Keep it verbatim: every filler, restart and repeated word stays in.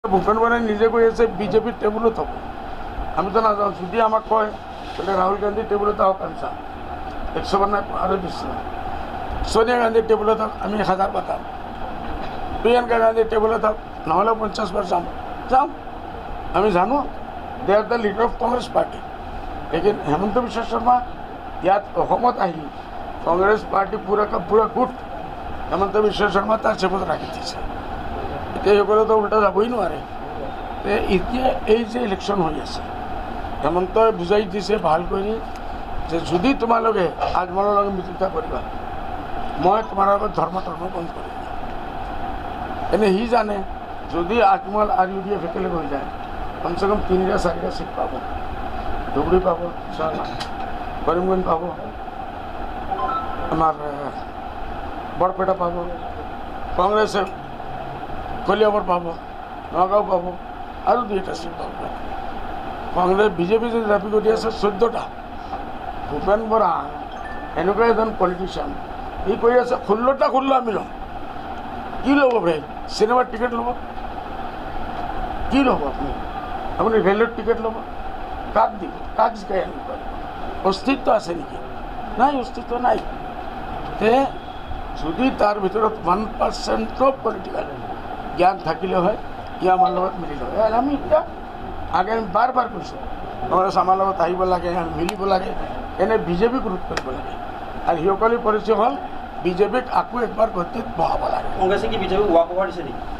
ভূপেন বৰাই নিজে কৈ আছে বিজেপিৰ টেবুলত হ'ব। আমিতো নাযাওঁ, যদি আমাক কয় তাহলে রাহুল গান্ধীর টেবুলত হোক আমি চাম, একশো বার নাই আরও বেশি। সোনিয়া গান্ধীর টেবুলত হোক আমি এক হাজার পাতাম, প্রিয়ঙ্কা গান্ধীর টেবুলত হোক নহ'লে পঞ্চাছ বাৰ যাম যাম আমি জানো they are the leader of Congress party. লেকিন হেমন্ত বিশ্ব শৰ্মা ইয়াত অসমত আহি কংগ্ৰেছ পাৰ্টি পুৰা পুৰা গুট হেমন্ত বিশ্ব শৰ্মা তাৰ চেপত ৰাখি দিছে। এতিয়া সেইসকলেতো উল্টা যাবই নোৱাৰে। এতিয়া এই যে ইলেকশ্যন হৈ আছে, হেমন্তই বুজাই দিছে ভাল কৰি যে যদি তোমালোকে আজমলৰ লগত মিত্ৰতা কৰিবা মই তোমাৰ লগত ধৰ্ম ধৰ্ম বন্ধ কৰিম। এনে সি জানে যদি আজমল আৰু ইউ ডি এফ একেলগে হৈ যায় কমচে কম তিনিটা চাৰিটা চিট পাব, ধুবুৰী পাব, কৰিমগঞ্জ পাব, আমাৰ বৰপেটা পাব, কংগ্ৰেছে কলিয়াবৰ পাব, নগাঁও পাব আৰু দুইটা চিট পাব। কংগ্ৰেছ বিজেপি যদি দাবী কৰি আছে চৈধ্যটা। ভূপেন বৰা এনেকুৱা এজন পলিটিচিয়ান, সি কৈ আছে ষোল্লটা ষোল্ল আমি ল'ম। কি ল'ব ভাই? চিনেমাৰ টিকেট ল'ব? কি ল'ব আপুনি? আপুনি ৰেলৰ টিকেট ল'ব? কাক দিব? কাক জিকাই আনিব? অস্তিত্ব আছে নেকি? নাই, অস্তিত্ব নাই। তে যদি তাৰ ভিতৰত ওৱান পাৰ্চেণ্টৰ পলিটিকেল জ্ঞান থাকিলে হয় ই আমাৰ লগত মিলিল হয়। আমি এতিয়া আগে আমি বাৰ বাৰ কৈছোঁ কংগ্ৰেছ আমাৰ লগত আহিব লাগে, আমি মিলিব লাগে, এনে বিজেপিক ৰোধ কৰিব লাগে। আৰু সিসকলে পৰিচয় হ'ল বিজেপিক আকৌ একবাৰ গতিত বহাব লাগে। কংগ্ৰেছে কি বিজেপিক ৱাক অভাৰ দিছে নেকি?